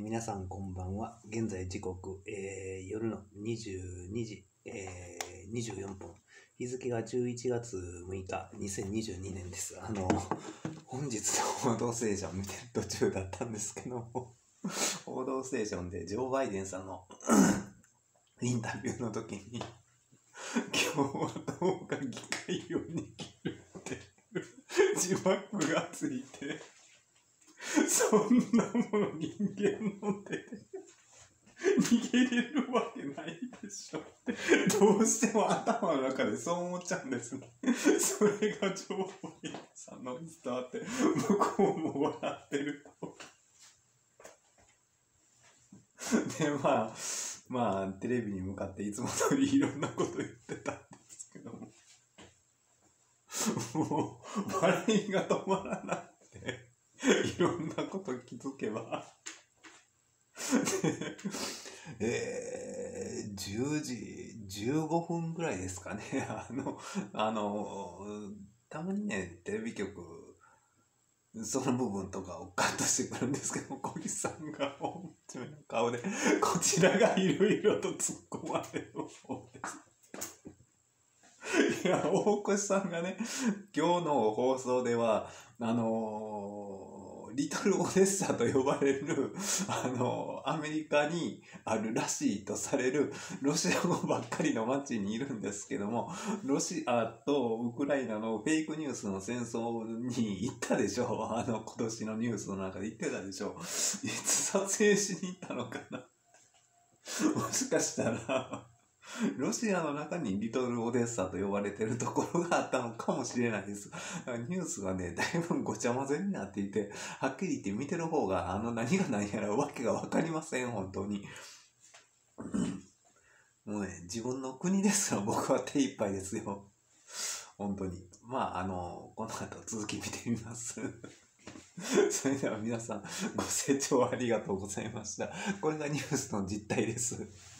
皆さんこんばんは。現在時刻、夜の22時、24分。日付が11月6日、2022年です。本日の報道ステーション見てる途中だったんですけども、報道ステーションでジョー・バイデンさんのインタビューの時に、今日はどうか議会を握るって字幕がついて、そんなもの人間の手で逃げれるわけないでしょって、どうしても頭の中でそう思っちゃうんですね。それがジョー・バイデンさんの伝わって、向こうも笑ってると。で、まあ、テレビに向かっていつも通りいろんなこと言ってたんですけども、もう、笑いが止まらなくて、いろんなこと気づけば、10時15分ぐらいですかね。たまにね、テレビ局、その部分とかをカットしてくるんですけども、小木さんが大きな顔で、こちらがいろいろと突っ込まれる方です。いや、大越さんがね、今日の放送では、リトルオデッサと呼ばれる、アメリカにあるらしいとされる、ロシア語ばっかりの街にいるんですけども、ロシアとウクライナのフェイクニュースの戦争に行ったでしょ。今年のニュースの中で言ってたでしょ。いつ撮影しに行ったのかな。もしかしたら、ロシアの中にリトルオデッサと呼ばれてるところがあったのかもしれないです。ニュースがね、だいぶごちゃ混ぜになっていて、はっきり言って見てる方が、何が何やらわけがわかりません、本当に。もうね、自分の国ですら僕は手一杯ですよ。本当に。まあ、この後続き見てみます。それでは皆さん、ご清聴ありがとうございました。これがニュースの実態です。